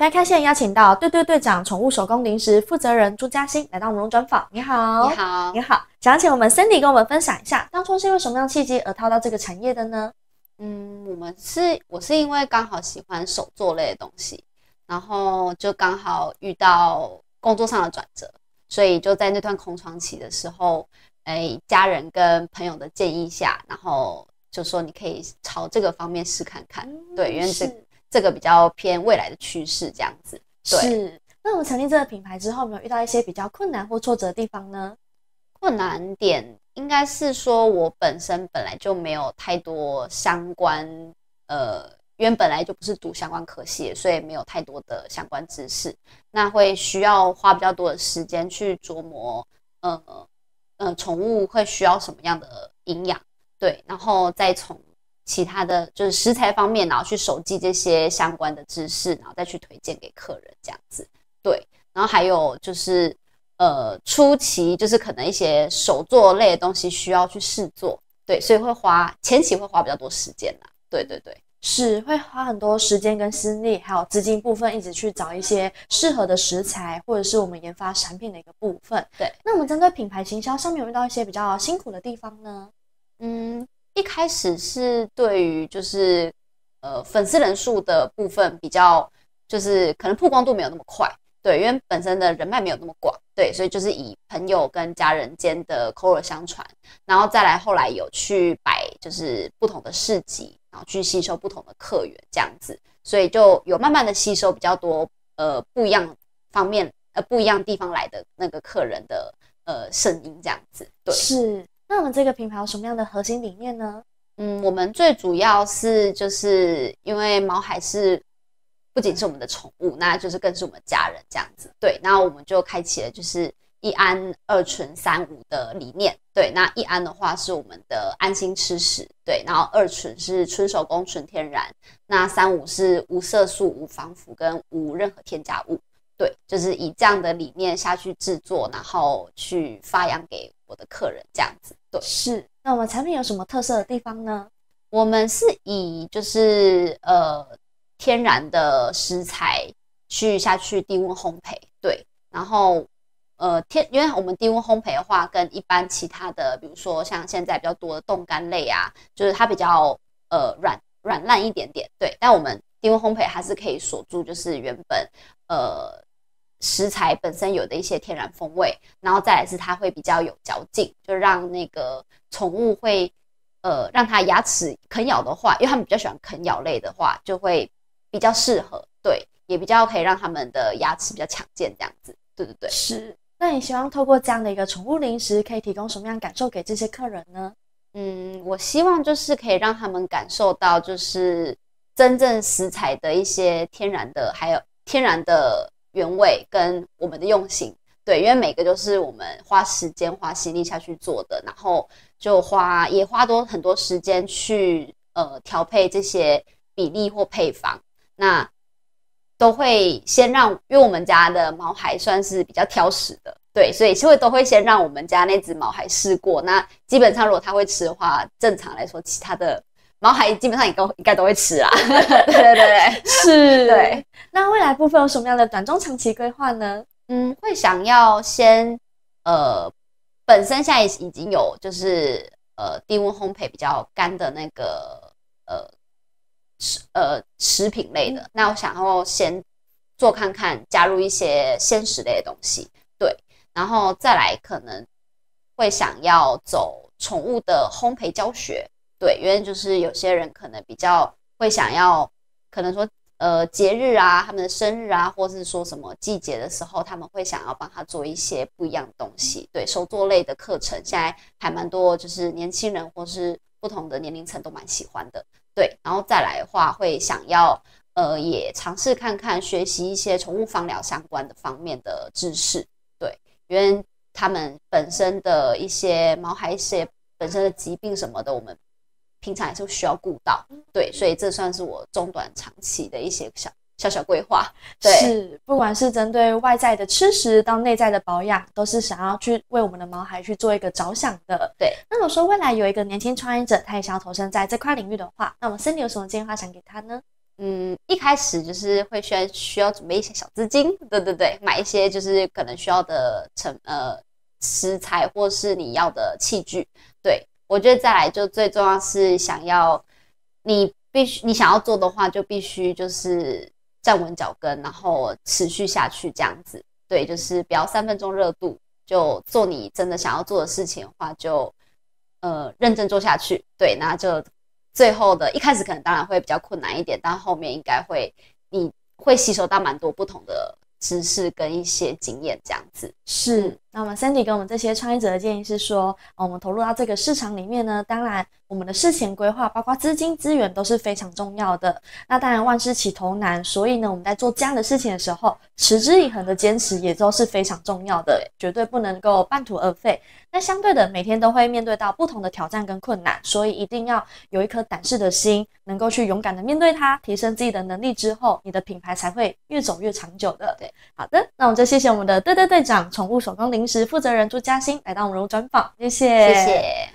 非常开心地邀请到队长宠物手工零食负责人朱嘉欣来到我们专访。你好。 你好。 你好，想请我们 Sandy 跟我们分享一下，当初是因为什么样的契机而踏到这个产业的呢？ 我是因为刚好喜欢手作类的东西，然后就刚好遇到工作上的转折，所以就在那段空窗期的时候，家人跟朋友的建议下，然后就说你可以朝这个方面试看看。对，因为这个比较偏未来的趋势这样子。对。 是。那我们成立这个品牌之后，有没有遇到一些比较困难或挫折的地方呢？ 困难点应该是说我本来就没有太多相关因为本来就不是读相关科系，所以没有太多的相关知识，那会需要花比较多的时间去琢磨宠物会需要什么样的营养。对，然后再从其他的就是食材方面，然后去手记这些相关的知识，然后再去推荐给客人这样子。对，然后还有就是初期就是可能一些手作类的东西需要去试做。对，所以前期会花比较多时间啦。对对对。 是会花很多时间跟心力，还有资金部分，一直去找一些适合的食材，或者是我们研发产品的一个部分。 对。 那我们针对品牌行销上面有遇到一些比较辛苦的地方呢？ 一开始是对于就是粉丝人数的部分比较就是可能曝光度没有那么快。对，因为本身的人脉没有那么广。对，所以就是以朋友跟家人间的口耳相传，然后再来后来有去摆就是不同的市集，然后去吸收不同的客源这样子，所以就有慢慢的吸收比较多不一样方面不一样地方来的那个客人的声音这样子。对。 是。那我们这个品牌有什么样的核心理念呢？ 我们最主要是就是因为毛孩是不仅是我们的宠物，那就是更是我们家人这样子。对，那我们就开启了就是一安二纯三无的理念。对，那一安的话是我们的安心吃食。对，然后二纯是纯手工纯天然，那三无是无色素无防腐跟无任何添加物。对，就是以这样的理念下去制作，然后去发扬给我的客人这样子。对。 是。那我们产品有什么特色的地方呢？ 我们是以就是天然的食材下去低温烘焙。对，然后因为我们低温烘焙的话，跟一般其他的，比如说像现在比较多的冻干类啊，就是它比较软烂一点点。对，但我们低温烘焙还是可以锁住就是原本食材本身有的一些天然风味，然后再来是它会比较有嚼劲，就让那个宠物会让它牙齿啃咬的话，因为他们比较喜欢啃咬类的话，就会比较适合。对，也比较可以让他们的牙齿比较强健这样子。对对对。 是。那你希望透过这样的一个宠物零食可以提供什么样的感受给这些客人呢？ 我希望就是可以让他们感受到就是真正食材的一些天然的，还有天然的原味跟我们的用心。对，因为每个都是我们花时间花心力下去做的，然后就也花很多时间去调配这些比例或配方。那都会先因为我们家的毛孩算是比较挑食的。对，所以都会先让我们家那只毛孩试过。那基本上如果他会吃的话，正常来说其他的毛孩基本上应该都会吃啦。对对对。 是。 对。 那未来部分有什么样的短中长期规划呢？ 会想要先本身现在已经有就是低温烘焙比较干的那个食品类的，那我想要先做看看，加入一些鲜食类的东西。对，然后再来可能会想要走宠物的烘焙教学。对，因为就是有些人可能比较会想要，可能说节日啊，他们的生日啊，或是说什么季节的时候，他们会想要帮他做一些不一样的东西。对，手作类的课程现在还蛮多，就是年轻人或是不同的年龄层都蛮喜欢的。对，然后再来的话会想要也尝试看看学习一些宠物芳疗相关的方面的知识。对，因为他们本身的一些毛孩一些本身的疾病什么的，我们平常也是需要顾到。对，所以这算是我中短长期的一些小规划。对， 是。不管是针对外在的吃食到内在的保养，都是想要去为我们的毛孩去做一个着想的。 对。 那如果说未来有一个年轻创业者，他也想要投身在这块领域的话，那我们Sandy有什么建议想给他呢？ 一开始就是会需要准备一些小资金，对，买一些就是可能需要的食材或是你要的器具。对，我觉得再来就最重要是你想要做的话，就必须就是站稳脚跟，然后持续下去这样子。对，就是不要3分钟热度，就做你真的想要做的事情的话，就认真做下去。对，那就最后的一开始可能当然会比较困难一点，但后面应该你会吸收到蛮多不同的知识跟一些经验这样子。 是，那么 Sandy 给我们这些创业者的建议是说，我们投入到这个市场里面呢，当然我们的事前规划包括资金资源都是非常重要的。那当然万事起头难，所以呢我们在做这样的事情的时候，持之以恒的坚持也都是非常重要的，绝对不能够半途而废。那相对的每天都会面对到不同的挑战跟困难，所以一定要有一颗胆识的心，能够去勇敢的面对它，提升自己的能力之后，你的品牌才会越走越长久的。 对， 好的，那我们就谢谢我们的队长宠物手工零食负责人朱嘉欣来到我们的专访，谢谢。